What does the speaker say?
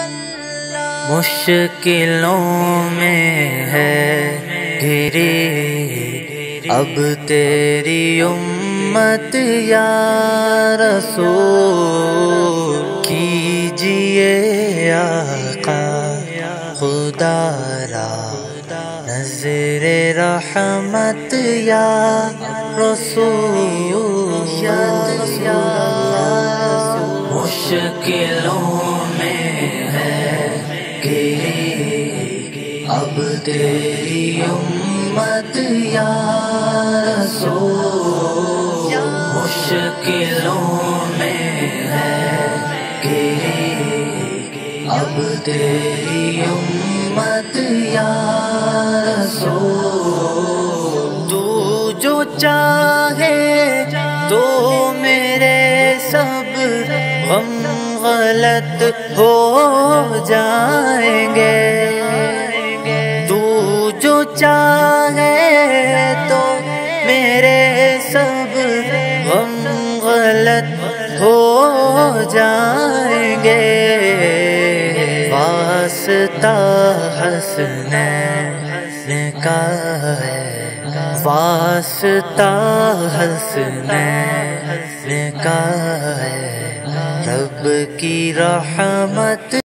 مشکلوں میں ہے گھری اب تیری امت یا رسول، کیجئے آقا خدا را نظر رحمت یا رسول۔ مشکلوں میں ہے گھری اب تیری امت یا رسول، مشکلوں میں ہے گھری اب تیری امت یا رسول۔ تو جو چاہے تو میرے سب غم غلط ہو جائیں گے، تو جو چاہے تو میرے سب غم غلط ہو جائیں گے، واسطہ حسنین کا ہے، واسطہ حسنین کا ہے، رب کی رحمت